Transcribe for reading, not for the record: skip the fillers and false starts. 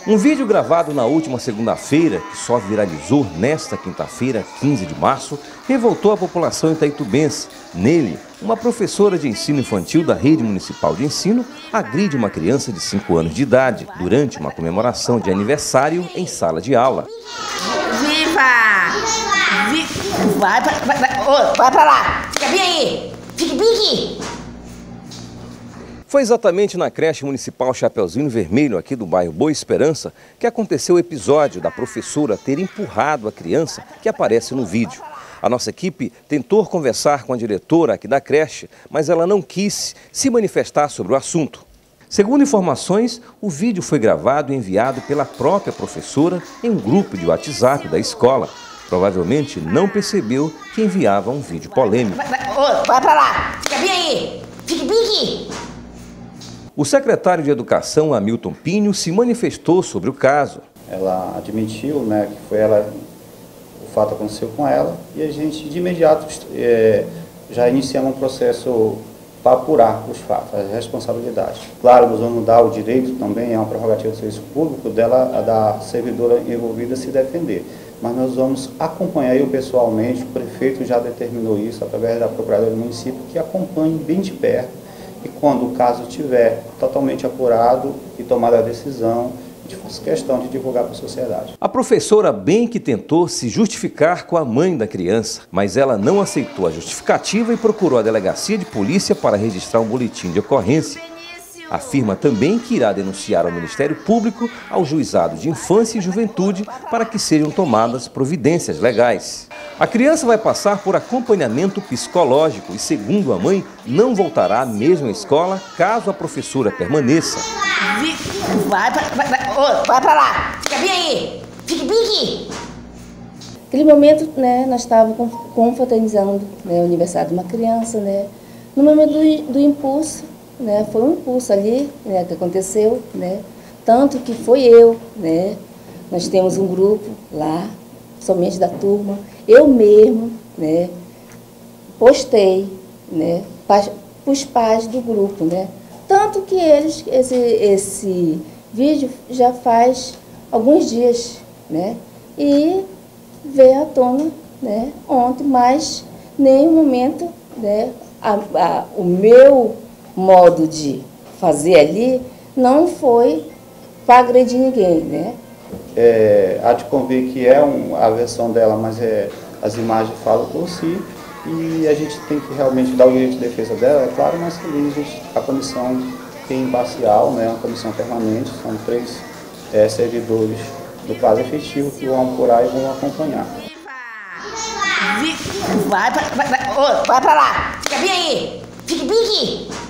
Um vídeo gravado na última segunda-feira, que só viralizou nesta quinta-feira, 15 de março, revoltou a população itaitubense. Nele, uma professora de ensino infantil da Rede Municipal de Ensino agride uma criança de 5 anos de idade durante uma comemoração de aniversário em sala de aula. Vai pra lá! Fica bem aí! Fique bem aqui! Foi exatamente na creche municipal Chapeuzinho Vermelho, aqui do bairro Boa Esperança, que aconteceu o episódio da professora ter empurrado a criança que aparece no vídeo. A nossa equipe tentou conversar com a diretora aqui da creche, mas ela não quis se manifestar sobre o assunto. Segundo informações, o vídeo foi gravado e enviado pela própria professora em um grupo de WhatsApp da escola. Provavelmente não percebeu que enviava um vídeo polêmico. Vai pra lá! Fica bem aí! Fique bem aqui! O secretário de Educação, Hamilton Pinho, se manifestou sobre o caso. Ela admitiu, né, que foi ela, o fato aconteceu com ela, e a gente de imediato já iniciamos um processo para apurar os fatos, as responsabilidades. Claro, nós vamos dar o direito também, é uma prerrogativa do serviço público, da servidora envolvida se defender. Mas nós vamos acompanhar, eu pessoalmente, o prefeito já determinou isso, através da Procuradoria do município, que acompanhe bem de perto, e quando o caso estiver totalmente apurado e tomada a decisão, a gente faz questão de divulgar para a sociedade. A professora bem que tentou se justificar com a mãe da criança, mas ela não aceitou a justificativa e procurou a delegacia de polícia para registrar um boletim de ocorrência. Afirma também que irá denunciar ao Ministério Público, ao Juizado de Infância e Juventude, para que sejam tomadas providências legais. A criança vai passar por acompanhamento psicológico e, segundo a mãe, não voltará à mesma escola caso a professora permaneça. Vai pra lá! Fica bem aí! Fique bem aqui! Naquele momento, né, nós estávamos confraternizando, né, o aniversário de uma criança, né, no momento do impulso, né, foi um impulso ali, né, que aconteceu, né, tanto que foi eu, né, nós temos um grupo lá, somente da turma, eu mesmo, né, postei, né, para os pais do grupo, né, tanto que eles, esse vídeo já faz alguns dias, né, e veio à tona, né, ontem, mas em nenhum momento, né, o meu modo de fazer ali não foi para agredir ninguém, né? Há de convir que é a versão dela, mas as imagens falam por si, e a gente tem que realmente dar o direito de defesa dela, é claro, mas também a comissão tem imparcial, né, uma comissão permanente, são 3 servidores do quadro efetivo que vão apurar e vão acompanhar. Vai pra lá! Fica bem aí! Fique bem aqui!